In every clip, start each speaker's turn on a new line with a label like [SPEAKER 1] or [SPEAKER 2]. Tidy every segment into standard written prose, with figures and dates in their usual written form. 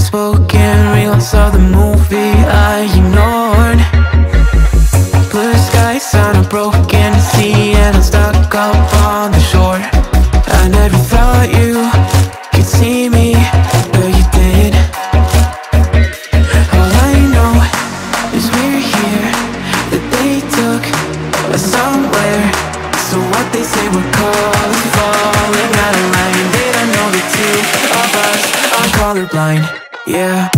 [SPEAKER 1] unspoken reels of the movie I ignored. Blue skies on a broken sea, and I'm stuck up on the shore. I never thought you could see me, but you did. All I know is we're here, that they took us somewhere. So what they say we're called, falling out of line. They don't know the two of us are colorblind, yeah.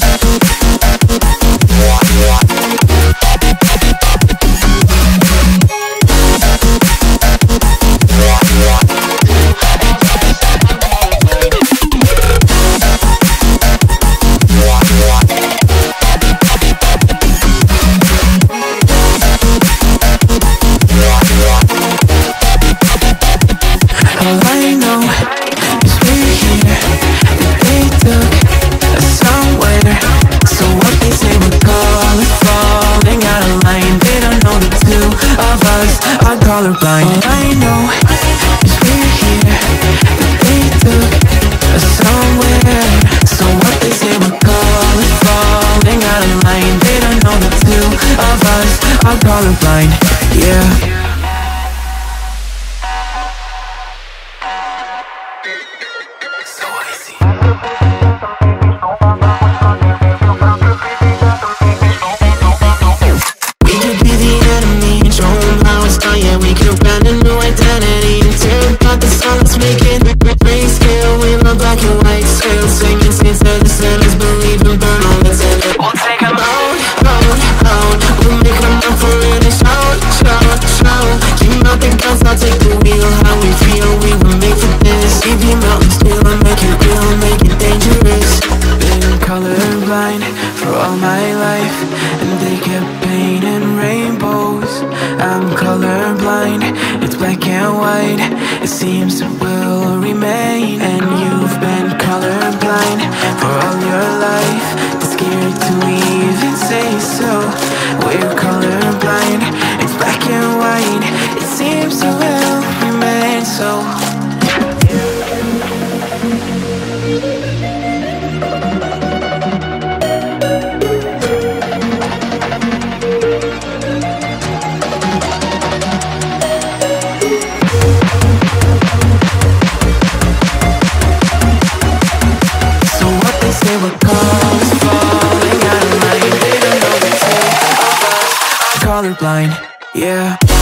[SPEAKER 1] All I know is we're here, that they took us somewhere. So what they say we're calling, falling out of line. They don't know the two of us are colorblind. All I know is we're here, that they took us somewhere. So what they say we're calling, falling out of line. They don't know the two of us are colorblind, yeah. Colorblind for all my life, and they kept painting rainbows. I'm colorblind, it's black and white. It seems it will remain. And you've been colorblind for all your life, too scared to even say so. We're colorblind, it's black and white. It seems it will remain so. We're calls falling out of line. They don't know the two of us are colorblind, yeah.